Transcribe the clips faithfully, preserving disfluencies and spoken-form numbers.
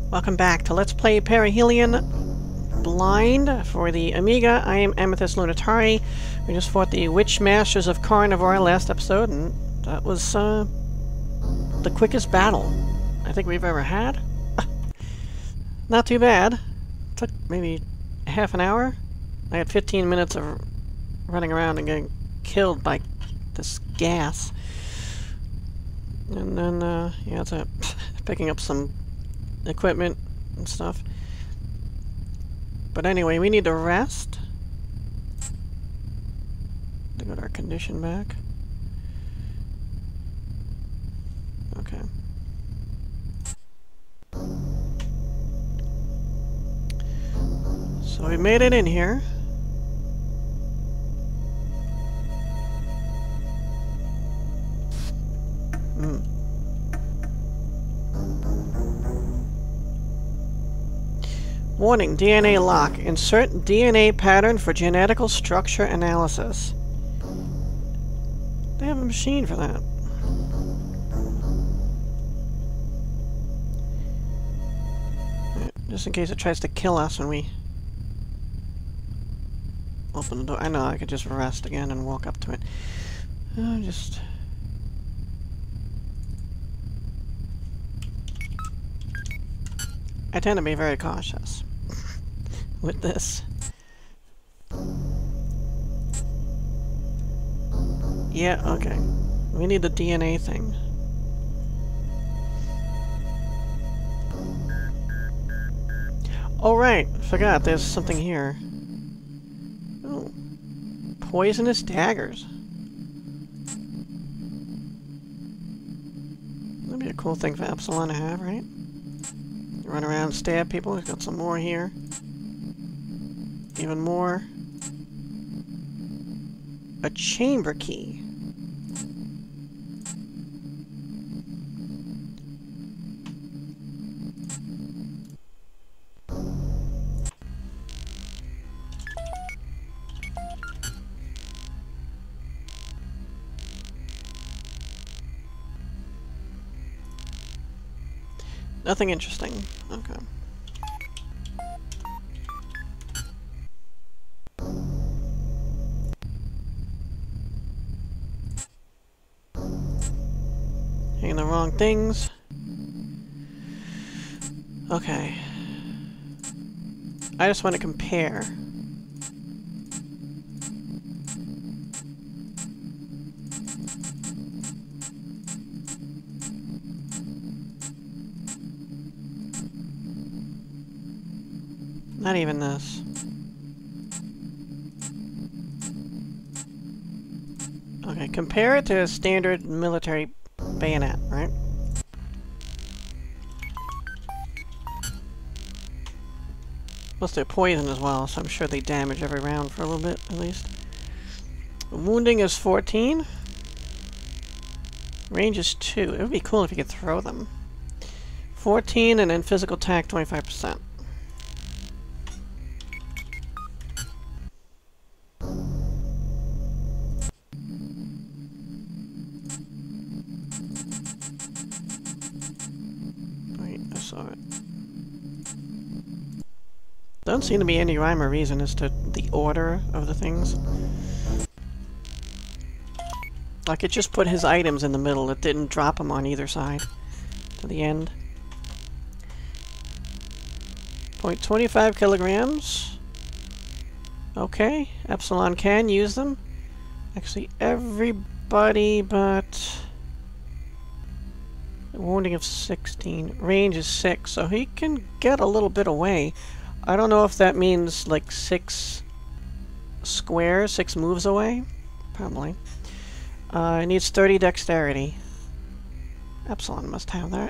Welcome back to Let's Play Perihelion Blind for the Amiga. I am Amethyst Lunatari. We just fought the Witch Masters of Carnivore last episode, and that was uh, the quickest battle I think we've ever had. Not too bad. Took maybe half an hour. I had fifteen minutes of running around and getting killed by this gas. And then, uh, yeah, that's it. Picking up some equipment and stuff. But anyway, we need to rest. To get our condition back. Okay. So we made it in here. Hmm. Warning, D N A lock. Insert D N A pattern for genetical structure analysis. They have a machine for that. Right, just in case it tries to kill us when we open the door. I know, I could just rest again and walk up to it. Uh, just... I tend to be very cautious with this. Yeah, okay. We need the D N A thing. Oh right, forgot, there's something here. Oh. Poisonous daggers. That'd be a cool thing for Epsilon to have, right? Run around, stab people. We've got some more here. Even more. A chamber key. Nothing interesting. Okay. Hitting the wrong things. Okay. I just want to compare. Not even this. Okay, compare it to a standard military bayonet, right? Plus they're poison as well, so I'm sure they damage every round for a little bit, at least. Wounding is fourteen. Range is two. It would be cool if you could throw them. fourteen, and then physical attack, twenty-five percent. Don't seem to be any rhyme or reason as to the order of the things. Like it just put his items in the middle. It didn't drop them on either side to the end. zero point two five kilograms. Okay, Epsilon can use them. Actually, everybody but... Wounding of sixteen. Range is six, so he can get a little bit away. I don't know if that means like six squares, six moves away. Probably. Uh, it needs thirty dexterity. Epsilon must have that.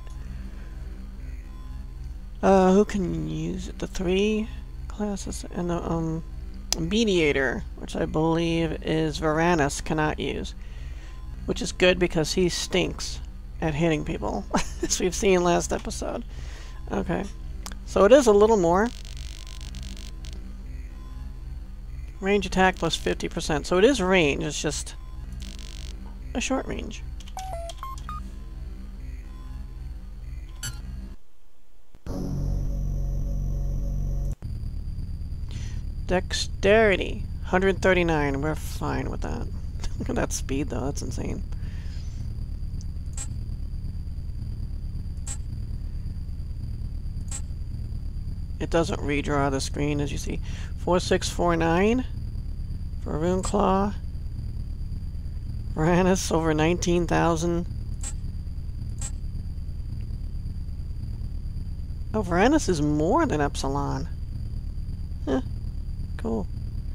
Uh, who can use it? The three classes and the um mediator, which I believe is Varanus, cannot use. Which is good because he stinks at hitting people, as we've seen last episode. Okay. So it is a little more. Range attack plus fifty percent. So it is range, it's just a short range. Dexterity, one hundred thirty-nine. We're fine with that. Look at that speed, though. That's insane. It doesn't redraw the screen, as you see. four six four nine for Runeclaw. Varanus over nineteen thousand. Oh, Varanus is more than Epsilon. Eh, cool.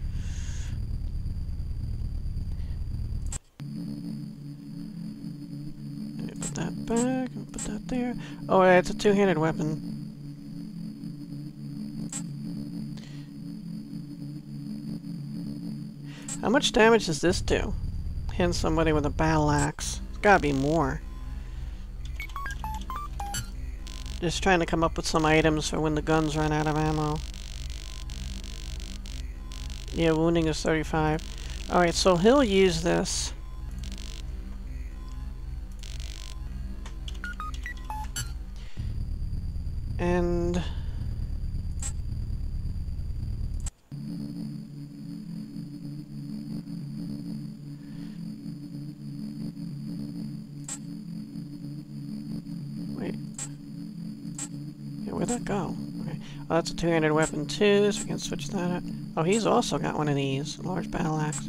Put that back, and put that there. Oh, yeah, it's a two-handed weapon. How much damage does this do? Hit somebody with a battle axe. It's gotta be more. Just trying to come up with some items for when the guns run out of ammo. Yeah, wounding is thirty-five. Alright, so he'll use this. And... wait. Yeah, where'd that go? Okay. Oh, that's a two-handed weapon too, so we can switch that up. Oh, he's also got one of these. A large battle axe.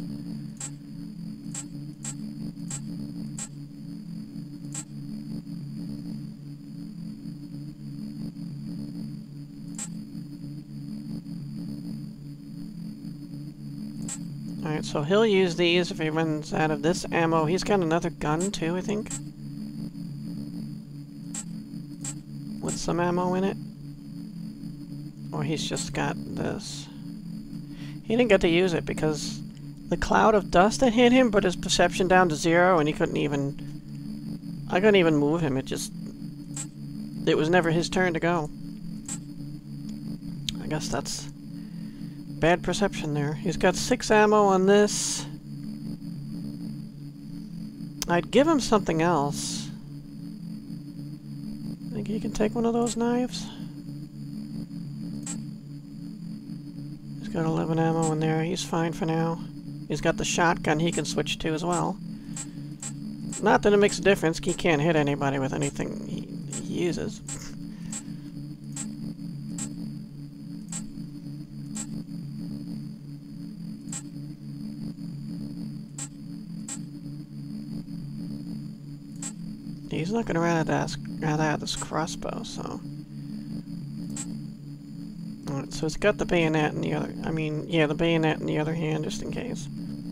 Alright, so he'll use these if he runs out of this ammo. He's got another gun too, I think. With some ammo in it. Or he's just got this. He didn't get to use it because the cloud of dust had hit him, but his perception down to zero, and he couldn't even... I couldn't even move him. It just... It was never his turn to go. I guess that's... bad perception there. He's got six ammo on this. I'd give him something else. Think he can take one of those knives? He's got eleven ammo in there. He's fine for now. He's got the shotgun he can switch to as well. Not that it makes a difference. He can't hit anybody with anything he, he uses. He's not going to run out of rather out this crossbow, so. Alright, so it's got the bayonet in the other. I mean, yeah, the bayonet in the other hand, just in case.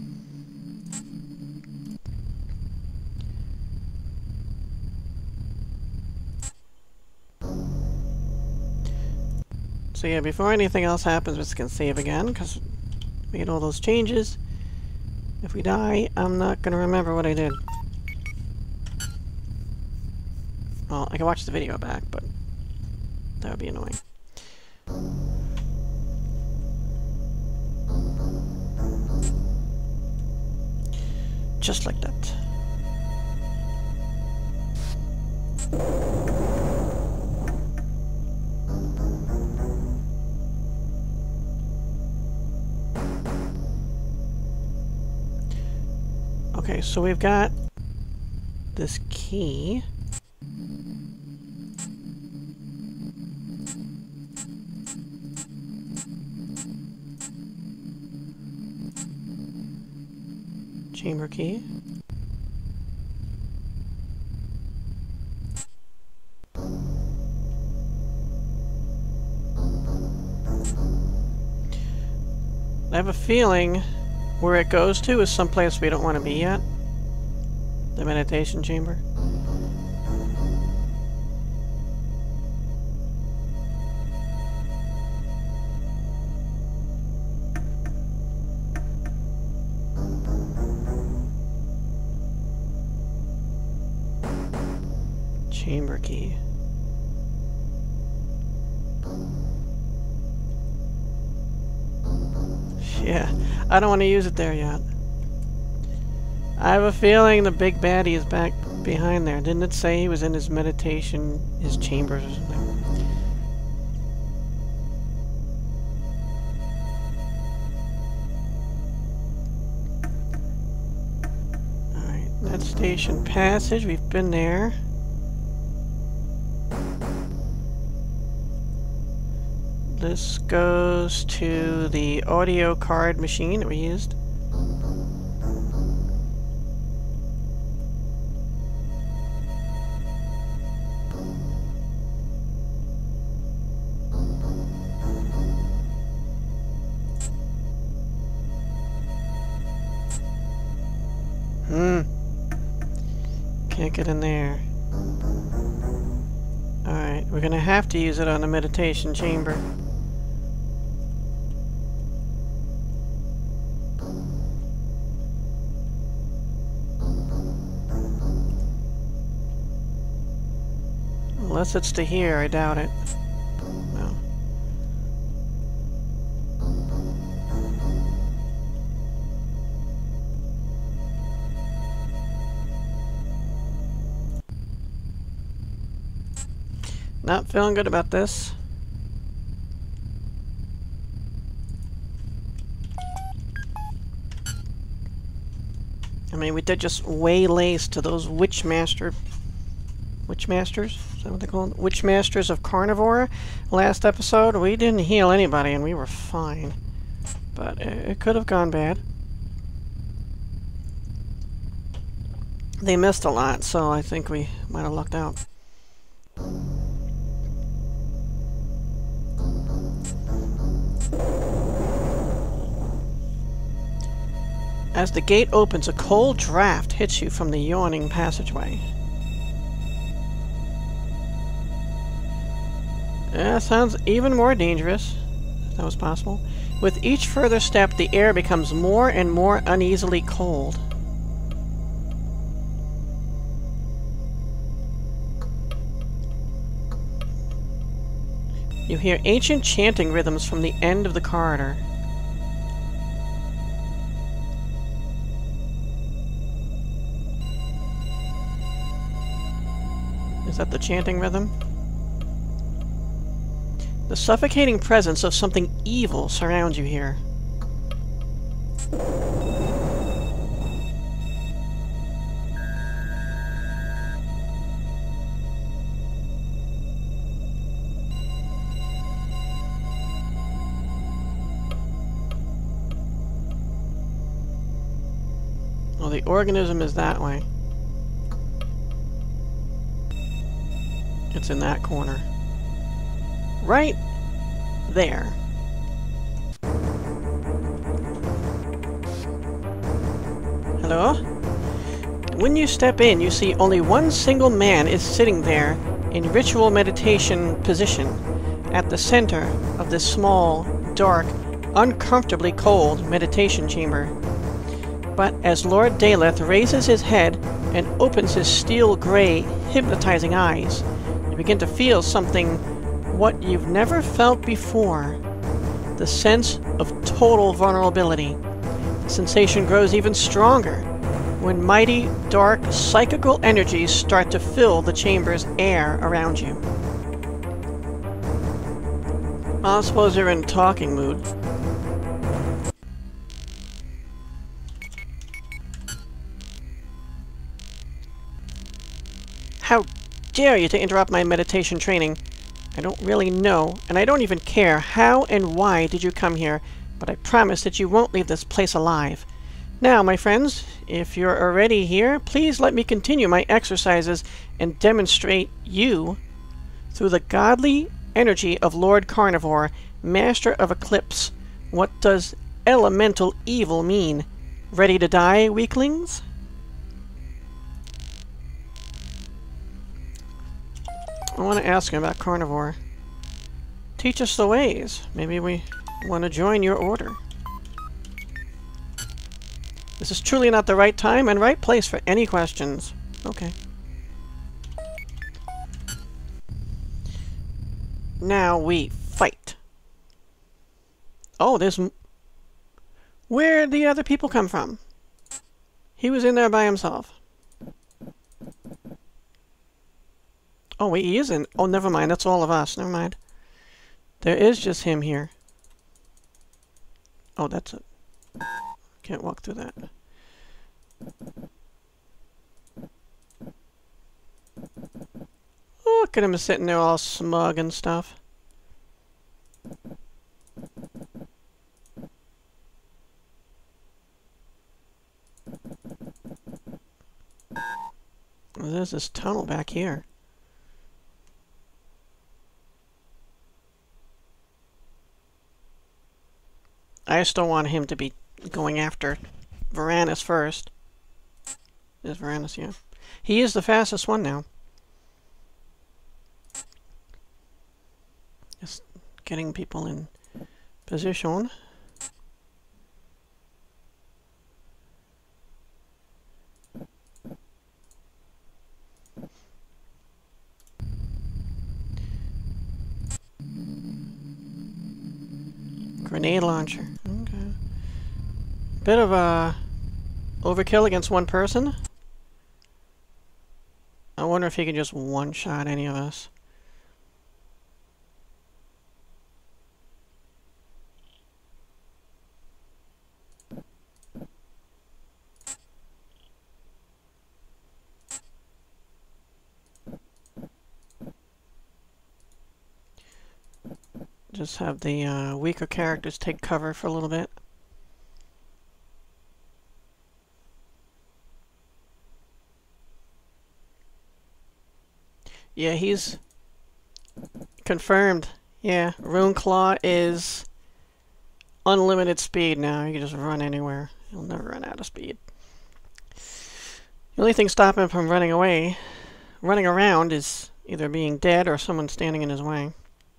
So yeah, before anything else happens, we can save again, because we made all those changes. If we die, I'm not going to remember what I did. Well, I can watch the video back, but that would be annoying. Just like that. Okay, so we've got this key. Chamber key. I have a feeling where it goes to is someplace we don't want to be yet. The meditation chamber. Chamber key. Yeah, I don't want to use it there yet. I have a feeling the big baddie is back behind there. Didn't it say he was in his meditation, his chambers or something? Med station passage, we've been there. This goes to the audio card machine that we used. Hmm. Can't get in there. Alright, we're gonna have to use it on the meditation chamber. Unless it's to here, I doubt it. No. Not feeling good about this. I mean, we did just waylace to those Witchmaster... Witchmasters? Is that what they call them? Witchmasters of Carnivore. Last episode, we didn't heal anybody and we were fine. But it, it could have gone bad. They missed a lot, so I think we might have lucked out. As the gate opens, a cold draft hits you from the yawning passageway. Yeah, sounds even more dangerous, if that was possible. With each further step, the air becomes more and more uneasily cold. You hear ancient chanting rhythms from the end of the corridor. Is that the chanting rhythm? The suffocating presence of something evil surrounds you here. Well, the organism is that way. It's in that corner. Right there. Hello? When you step in, you see only one single man is sitting there in ritual meditation position at the center of this small, dark, uncomfortably cold meditation chamber. But as Lord Daleth raises his head and opens his steel-gray, hypnotizing eyes, you begin to feel something what you've never felt before. The sense of total vulnerability. The sensation grows even stronger when mighty, dark, psychical energies start to fill the chamber's air around you. I suppose you're in talking mood. How dare you to interrupt my meditation training? I don't really know, and I don't even care how and why did you come here, but I promise that you won't leave this place alive. Now, my friends, if you're already here, please let me continue my exercises and demonstrate you through the godly energy of Lord Carnivore, Master of Eclipse. What does elemental evil mean? Ready to die, weaklings? I want to ask him about Carnivore. Teach us the ways. Maybe we want to join your order. This is truly not the right time and right place for any questions. Okay. Now we fight. Oh, there's... M Where'd the other people come from? He was in there by himself. Oh, wait, he is in... Oh, never mind. That's all of us. Never mind. There is just him here. Oh, that's it. Can't walk through that. Look at him sitting there all smug and stuff. Well, there's this tunnel back here. I still want him to be going after Varanus first. There's Varanus, yeah. He is the fastest one now. Just getting people in position. Grenade launcher. Okay. Bit of a overkill against one person. I wonder if he can just one-shot any of us. Just have the uh, weaker characters take cover for a little bit. Yeah, he's confirmed. Yeah, Runeclaw is unlimited speed now. You can just run anywhere. He'll never run out of speed. The only thing stopping him from running away, running around, is either being dead or someone standing in his way.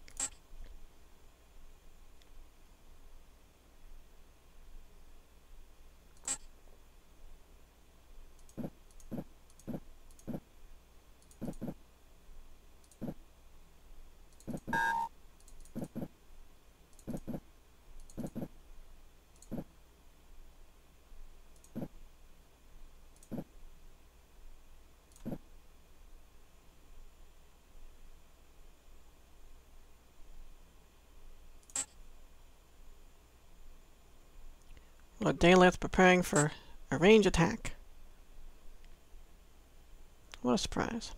Lord Daleth preparing for a range attack. What a surprise.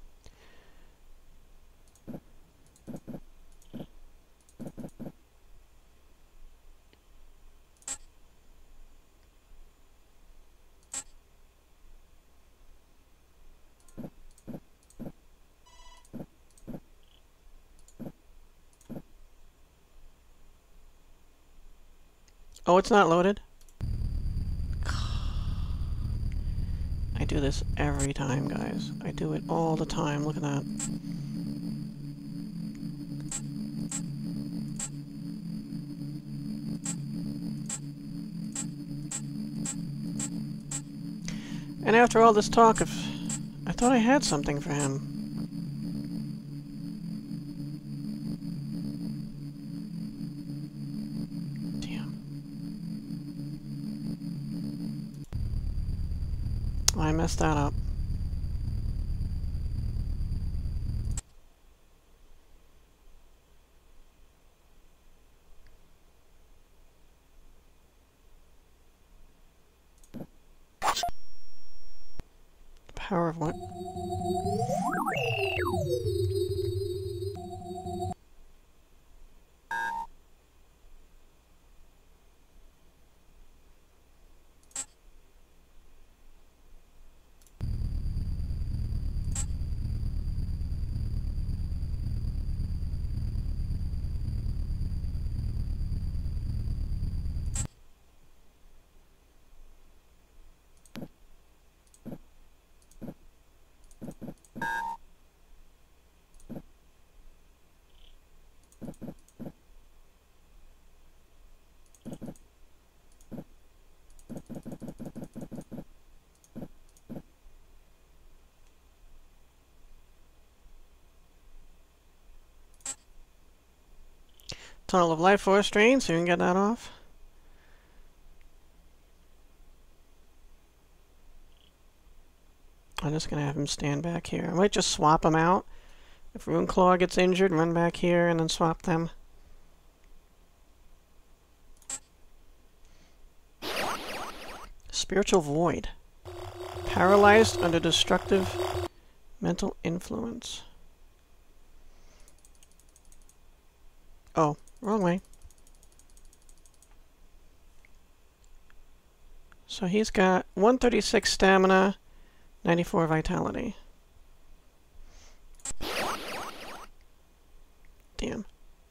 Oh, it's not loaded? I do this every time, guys. I do it all the time. Look at that. And after all this talk, if I thought I had something for him. I messed that up. The power of what? Tunnel of Life Force drain, so you can get that off. I'm just going to have him stand back here. I might just swap him out. If Runeclaw gets injured, run back here and then swap them. Spiritual Void. Paralyzed under destructive mental influence. Oh, wrong way. So he's got one thirty-six stamina, ninety-four vitality. Damn.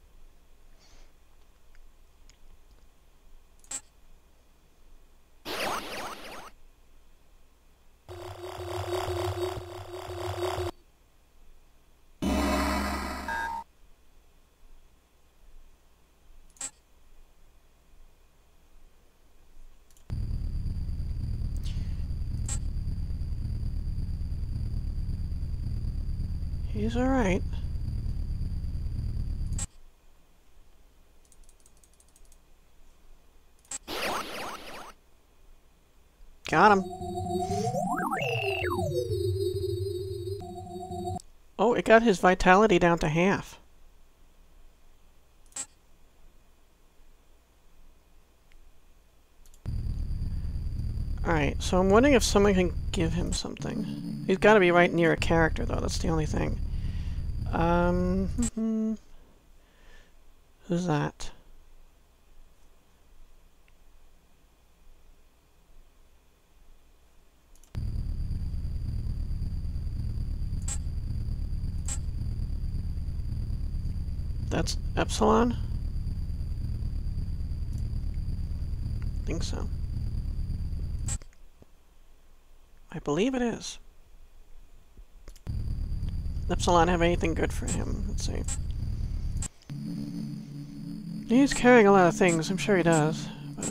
He's alright. Got him. Oh, it got his vitality down to half. Alright, so I'm wondering if someone can give him something. He's got to be right near a character, though. That's the only thing. Um, mm-hmm. Who's that? That's Epsilon? I think so. I believe it is. Epsilon have anything good for him? Let's see. He's carrying a lot of things, I'm sure he does. But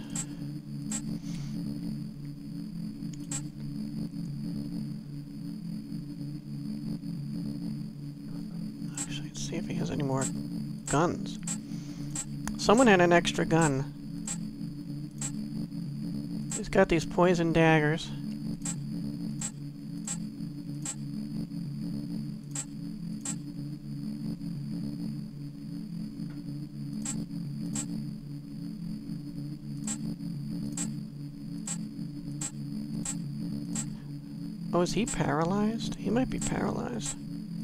actually, let's see if he has any more guns. Someone had an extra gun. He's got these poison daggers. Oh, is he paralyzed? He might be paralyzed.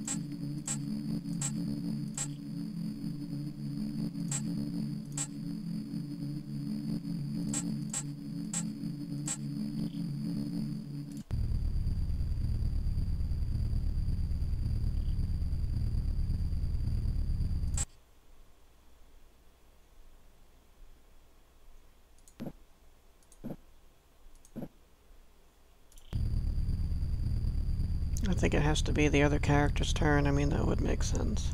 I think it has to be the other character's turn. I mean, that would make sense.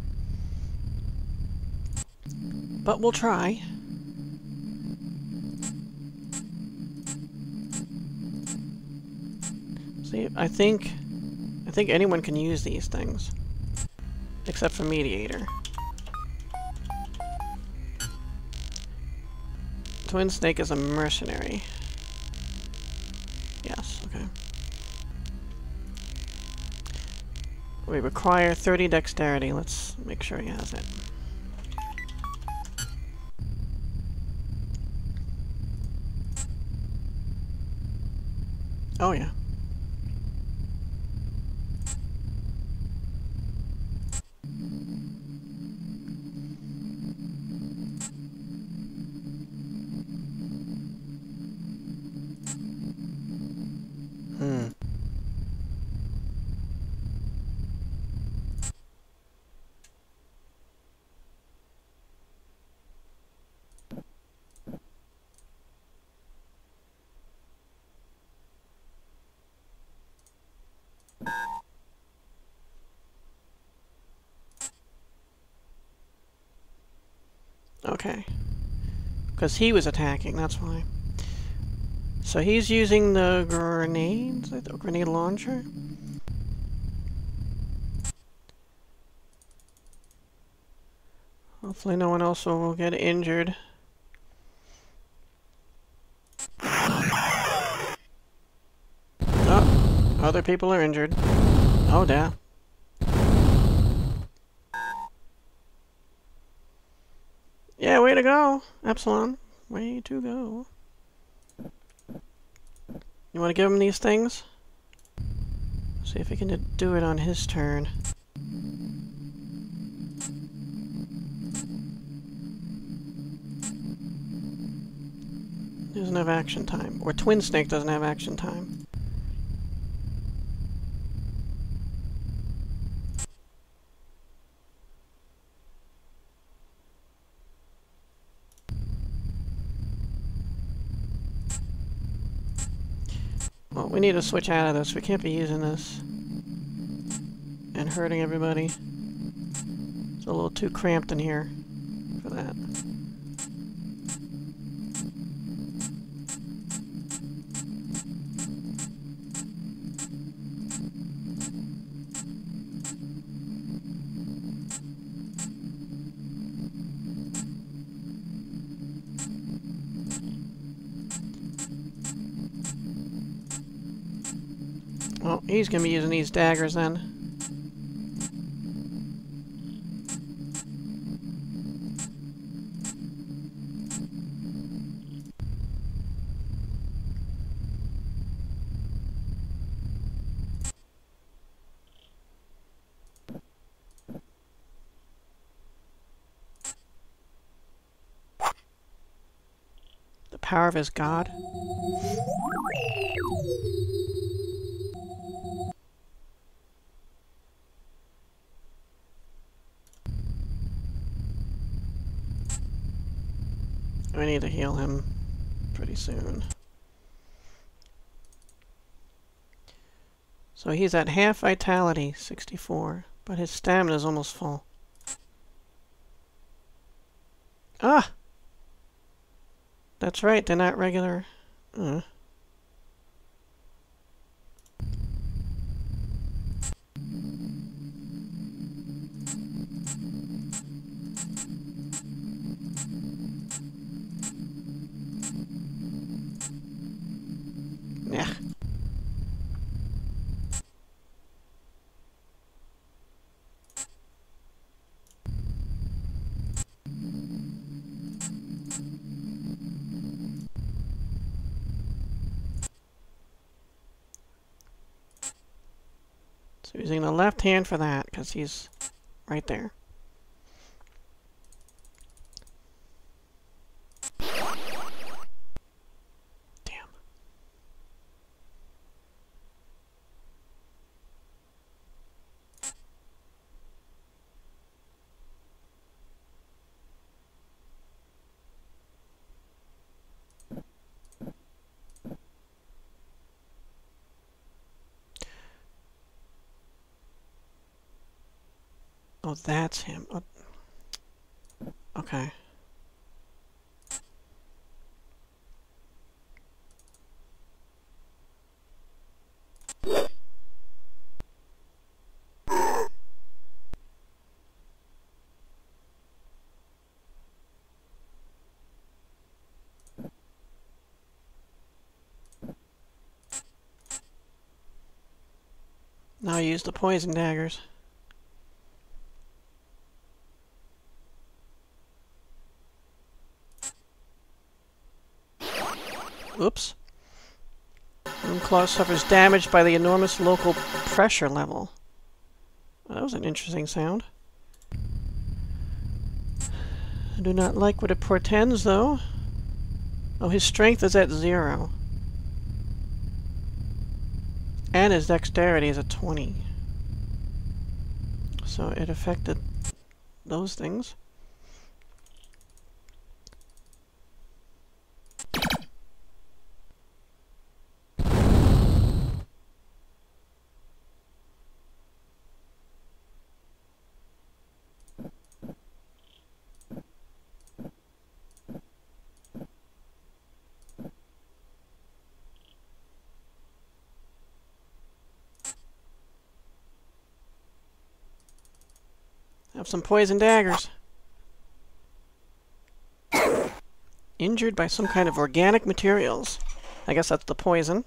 But we'll try. See, I think... I think anyone can use these things. Except for Mediator. Twin Snake is a mercenary. Yes, okay. We require thirty dexterity. Let's make sure he has it. Oh yeah. Hmm. Okay. Because he was attacking, that's why. So he's using the grenades, the grenade launcher? Hopefully no one else will get injured. Oh, other people are injured. Oh, damn. Yeah, way to go, Epsilon. Way to go. You want to give him these things? See if he can do it on his turn. doesn't have action time. Or Twin Snake doesn't have action time. Well, we need to switch out of this. We can't be using this and hurting everybody. It's a little too cramped in here for that. Well, he's going to be using these daggers then. The power of his god. We need to heal him pretty soon. So he's at half vitality, sixty-four, but his stamina is almost full. Ah! That's right, they're not regular. Uh. Yeah. So using the left hand for that, because he's right there. Oh, that's him. Oh. Okay. Now I use the poison daggers. Oops. Room claw suffers damage by the enormous local pressure level. Well, that was an interesting sound. I do not like what it portends, though. Oh, his strength is at zero. And his dexterity is at twenty. So it affected those things. Have some poison daggers. Injured by some kind of organic materials. I guess that's the poison.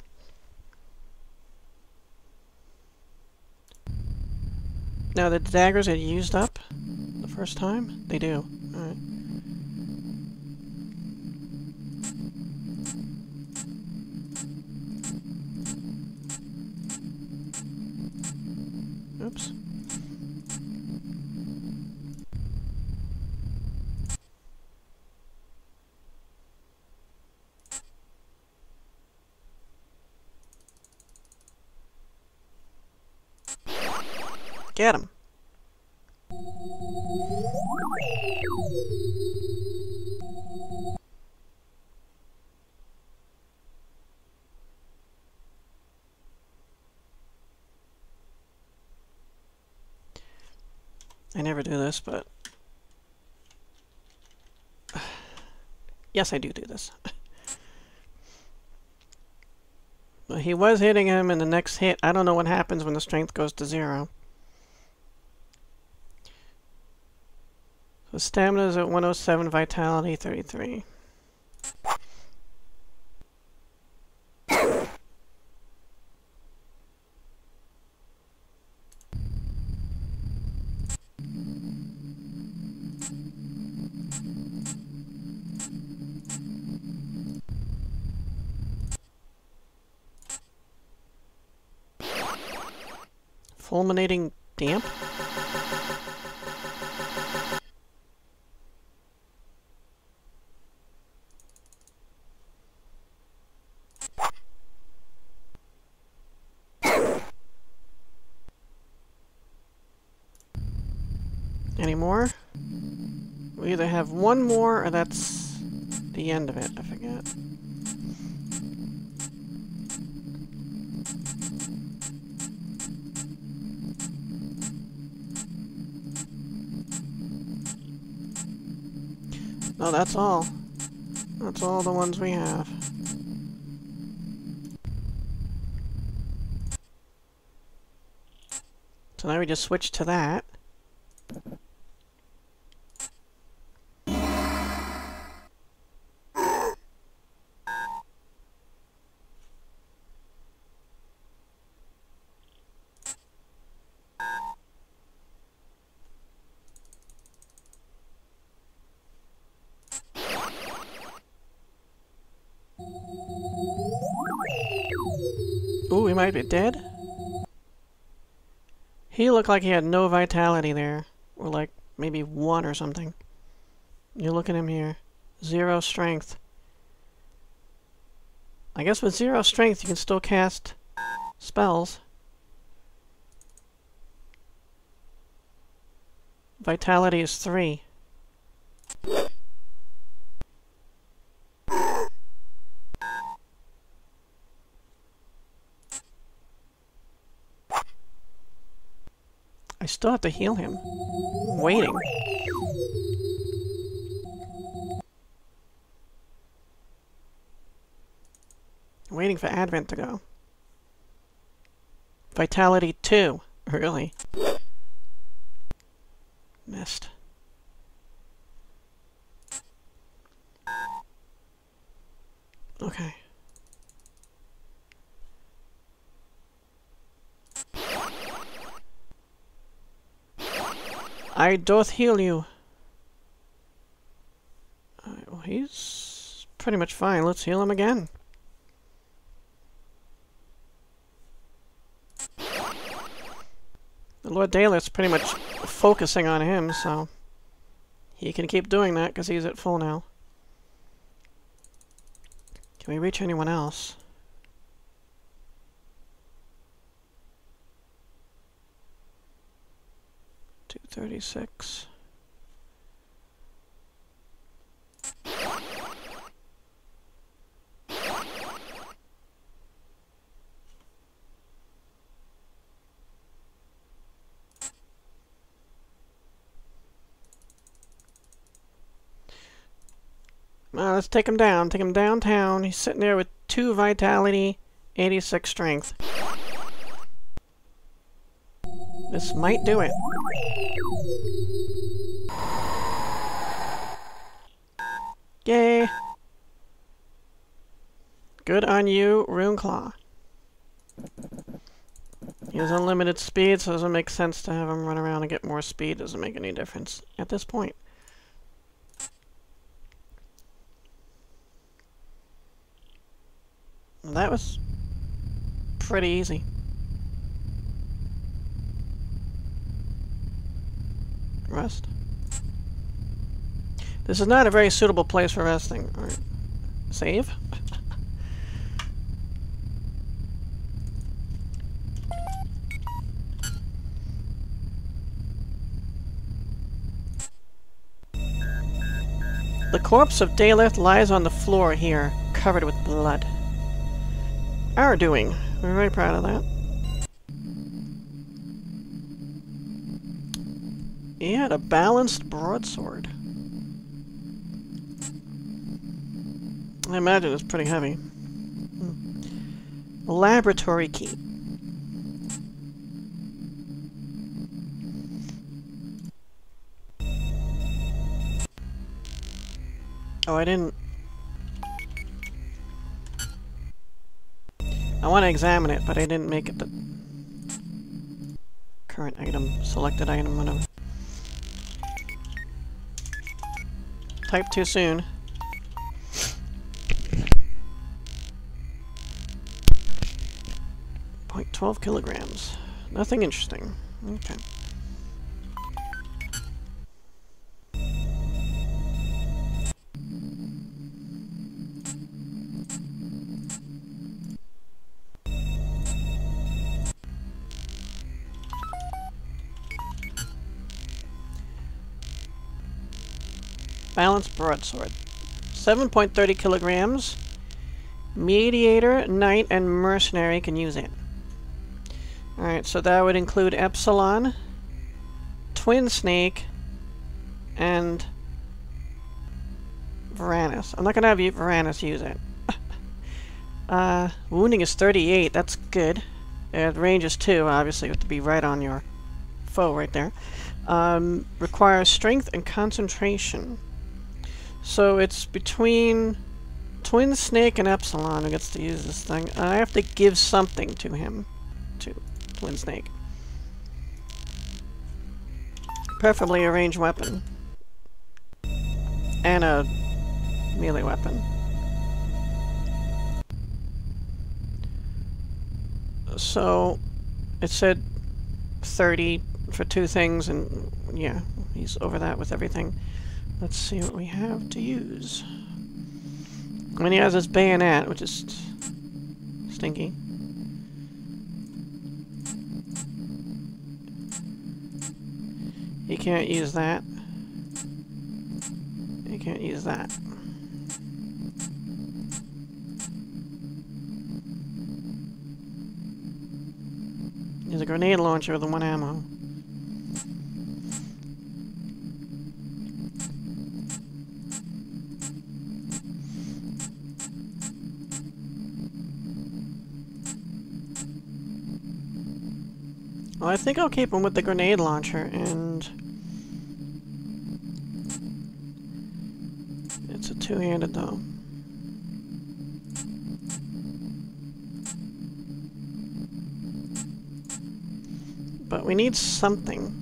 Now the daggers are used up the first time? They do. Alright. Oops. Get him. I never do this, but... yes, I do do this. Well, he was hitting him in the next hit. I don't know what happens when the strength goes to zero. So stamina is at one oh seven, vitality thirty-three. Fulminating damp? Any more? We either have one more or that's the end of it, I forget. No, that's all. That's all the ones we have. So now we just switch to that. Ooh, he might be dead. He looked like he had no vitality there. Or like maybe one or something. You look at him here. Zero strength. I guess with zero strength you can still cast spells. Vitality is three. I still have to heal him. I'm waiting. Waiting for Advent to go. Vitality two. Really? Missed. Okay. I doth heal you. Uh, well, he's pretty much fine. Let's heal him again. The Lord Daleth's pretty much focusing on him, so he can keep doing that because he's at full now. Can we reach anyone else? two thirty-six. Uh, let's take him down. Take him downtown. He's sitting there with two vitality, eighty-six strength. This might do it. Yay! Good on you, Runeclaw. He has unlimited speed, so it doesn't make sense to have him run around and get more speed. Doesn't make any difference at this point. That was pretty easy. Rest. This is not a very suitable place for resting. Alright. Save. The corpse of Daleth lies on the floor here, covered with blood. Our doing. We're very proud of that. He had a balanced broadsword. I imagine it's pretty heavy. Hmm. Laboratory key. Oh, I didn't... I want to examine it, but I didn't make it the current item, selected item, whatever. Type too soon. point one two kilograms. Nothing interesting. Okay. Balanced broadsword. seven point three zero kilograms. Mediator, Knight, and Mercenary can use it. Alright, so that would include Epsilon, Twin Snake, and Varanus. I'm not going to have Varanus use it. uh, wounding is thirty-eight, that's good. And range is two, obviously, you have to be right on your foe right there. Um, requires strength and concentration. So it's between Twin Snake and Epsilon who gets to use this thing. I have to give something to him, to Twin Snake. Preferably a ranged weapon. And a melee weapon. So, it said thirty for two things, and yeah, he's over that with everything. Let's see what we have to use. I mean, he has his bayonet, which is stinky. He can't use that. He can't use that. There's a grenade launcher with the one ammo. Well, I think I'll keep him with the grenade launcher, and it's a two-handed though. But we need something.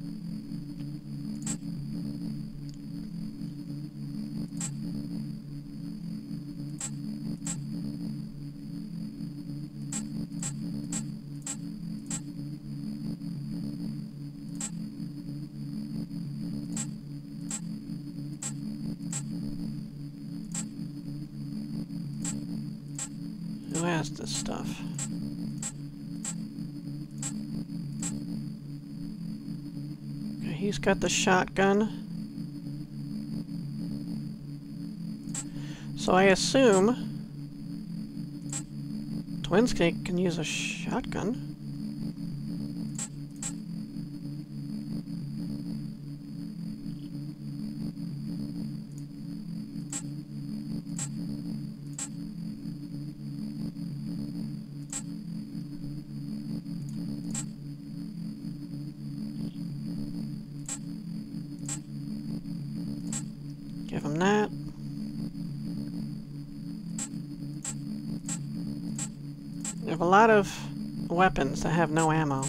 Who has this stuff? Okay, he's got the shotgun. So I assume Twin Snake can use a shotgun. Give him that. We have a lot of weapons that have no ammo.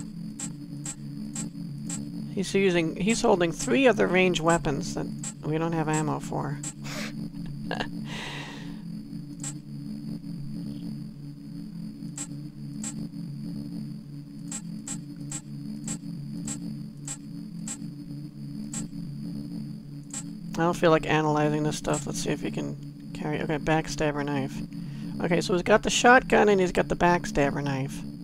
He's using, he's holding three other ranged weapons that we don't have ammo for. I don't feel like analyzing this stuff. Let's see if he can carry... Okay, backstabber knife. Okay, so he's got the shotgun and he's got the backstabber knife.